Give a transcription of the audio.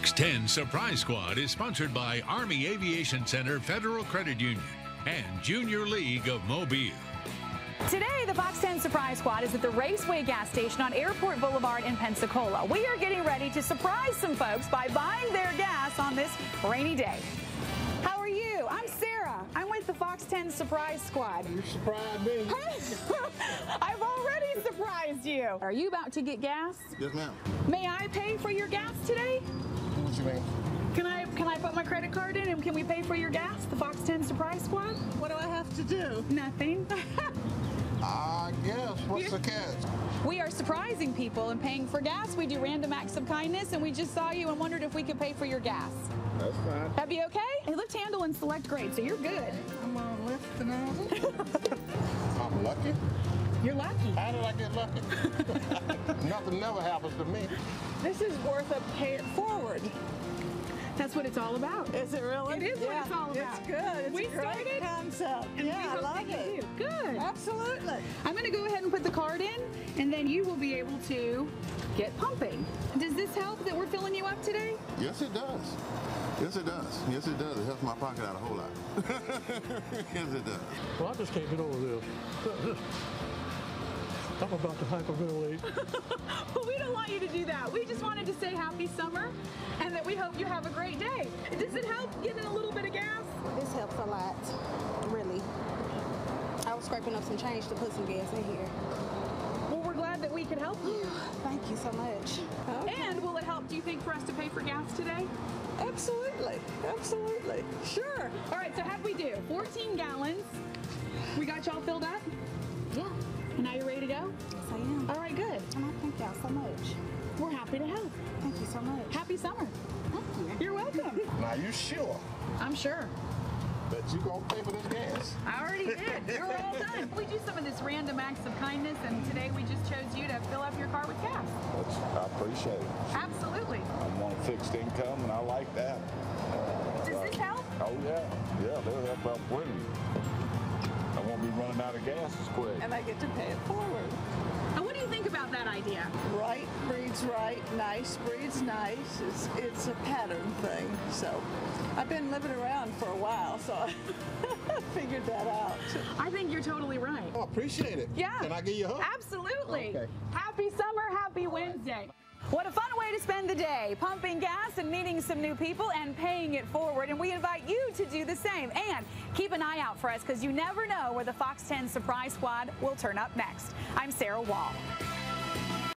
Fox 10 Surprise Squad is sponsored by Army Aviation Center Federal Credit Union and Junior League of Mobile. Today, the Fox 10 Surprise Squad is at the Raceway gas station on Airport Boulevard in Pensacola. We are getting ready to surprise some folks by buying their gas on this rainy day. How are you? I'm Sarah. I'm with the Fox 10 Surprise Squad. You surprised me. I've already surprised you. Are you about to get gas? Yes, ma'am. May I pay for your gas today? What you mean? Can I put my credit card in and can we pay for your gas? The Fox 10 Surprise Squad? What do I have to do? Nothing. I guess. What's the catch? We are surprising people and paying for gas. We do random acts of kindness, and we just saw you and wondered if we could pay for your gas. That's fine. That'd be okay? Hey, lift handle and select grade, so you're good. I'm on lift the nozzle. I'm lucky. You're lucky. How did I get lucky? Nothing never happens to me. This is worth a pay it forward. That's what it's all about. Is it really? It is what it's all about. It's good. It's We a great started, concept. and Yeah, we I hope love that you it. do. Good. Absolutely. I'm going to go ahead and put the card in, and then you will be able to get pumping. Does this help that we're filling you up today? Yes, it does. Yes, it does. Yes, it does. It helps my pocket out a whole lot. Yes, it does. Well, I just can't get over this. I'm about to hyperventilate. Well, we don't want you to do that. We just wanted to say happy summer and that we hope you have a great day. Does it help getting a little bit of gas? This helps a lot, really. I was scraping up some change to put some gas in here. Well, we're glad that we could help you. Thank you so much. And will it help, do you think, for us to pay for gas today? Absolutely. Absolutely. Sure. All right, so how do we do? 14 gallons. We got y'all filled up? Yeah. And now you're ready to go? Yes, I am. All right, good. And I thank y'all so much. We're happy to help. Thank you so much. Happy summer. Thank you. You're welcome. Now, you sure I'm sure. that you gonna pay for this gas? I already did. You're all done. We do some of this random acts of kindness, and today we just chose you to fill up your car with gas. I appreciate it. Absolutely. I'm on a fixed income, and I like that. Does this help? Oh, yeah. Yeah, they'll help out plenty. I won't be running out of gas as quick. And I get to pay it forward. And what do you think about that idea? Right breeds right, nice breeds nice. It's a pattern thing. So I've been living around for a while, so I figured that out. I think you're totally right. Oh, I appreciate it. Yeah. Can I give you a hug? Absolutely. Okay. Happy summer, happy Wednesday. What a fun way to spend the day, pumping gas and meeting some new people and paying it forward. And we invite you to do the same. And keep an eye out for us because you never know where the Fox 10 Surprise Squad will turn up next. I'm Sarah Wall.